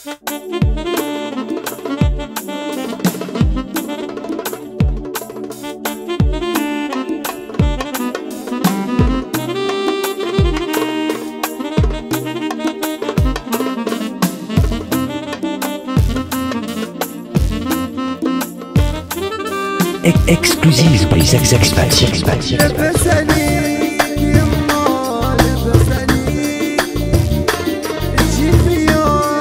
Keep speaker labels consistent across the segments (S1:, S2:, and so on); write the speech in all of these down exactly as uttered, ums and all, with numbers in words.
S1: Exclusive by Zach Zach Zach
S2: لبس عليك يما لبس عليك تجي فيا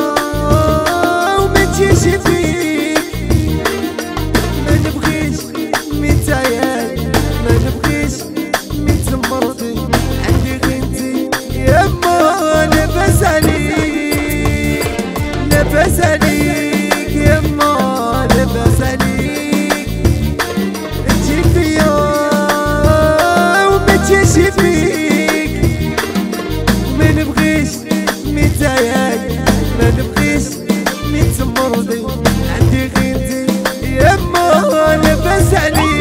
S2: وما تجيش فيك ما نبغيش ميت عيال ما نبغيش ميت مرضي عندي غير انتي يما لبس عليك لبس عليك يما لبس عليك تجي فيك ما نبغيش ميت عيال ما نبغيش ميت مرضي عندي غير انتي يما لبس عليك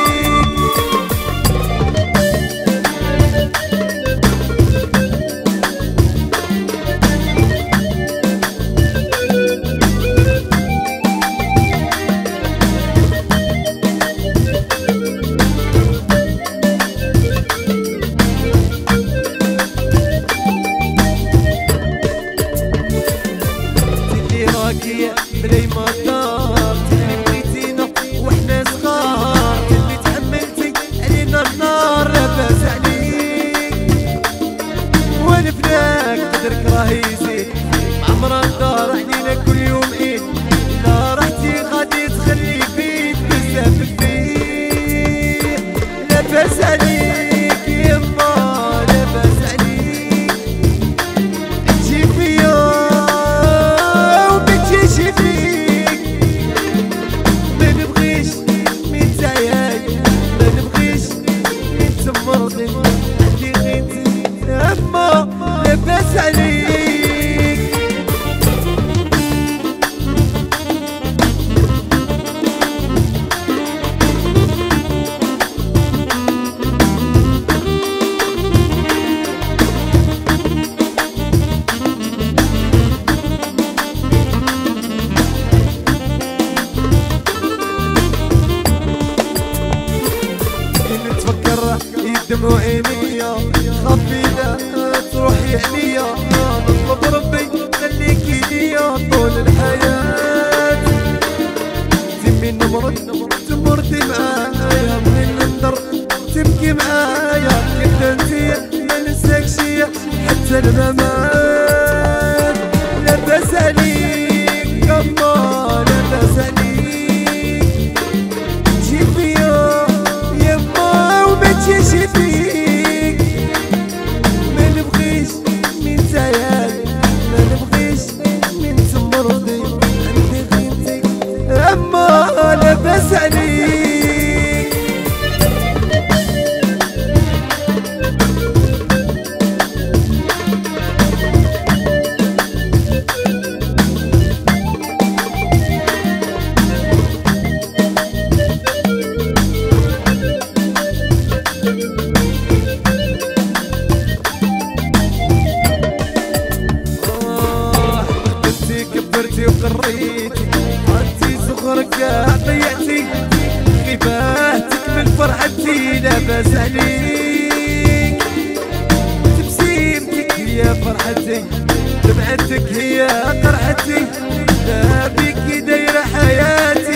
S2: بلاي ما دار اللي بغيتينا وحنا صغار اللي تحملتي علينا النار لاباس عليك ونفناك قدرك راهي يزيد عمرها الدار علينا كل يوم عيد لا رحتي غادي تخلي بيت بزاف فيه لاباس عليك يما لاباس عليك تجي فيا عندي غيتي أما لبس عليك دموع عينيا خفينا تروحي عليا نطلب ربي خليكي ليا طول الحياة تمي نمرض تمرضي معايا من النظر تبكي معايا كنت انتي ما ننساك شي حتى الممات لاباس عليك يما لاباس عليك تجي فيا يما وما تجيش فيك ما نبغيش ميت عيال ما نبغيش ميت مرضي عندي غيرتي اما لاباس عليك وقريتي عدتي صغرك ضيعتي غيباتك من فرحتي لاباس عليك تبسيمتك هي فرحتي دمعتك هي قرحتي لا بيكي دايره حياتي